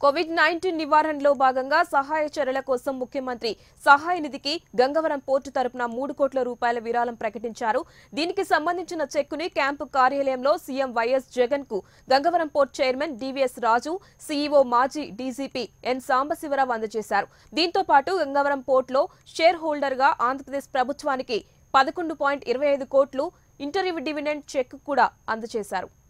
COVID-19 నివారణలో భాగంగా సహాయ చర్యల కోసం ముఖ్యమంత్రి సహాయ నిధికి గంగవరం పోర్టు తరపున 3 కోట్ల రూపాయల విరాళం ప్రకటించారు. దీనికి సంబంధించిన చెక్కుని క్యాంపు కార్యాలయంలో సీఎం వైఎస్ జగన్ కు Gangavaram port chairman DVS Raju, CEO మాజీ డీజీపీ ఎన్ సాంబశివరావు అందజేశారు. దీంతో పాటు గంగవరం పోర్టులో షేర్ హోల్డర్ గా ఆంధ్రప్రదేశ్ ప్రభుత్వానికి 11.25 కోట్లు ఇంటరిమ్ డివిడెండ్ చెక్ కూడా అందజేశారు.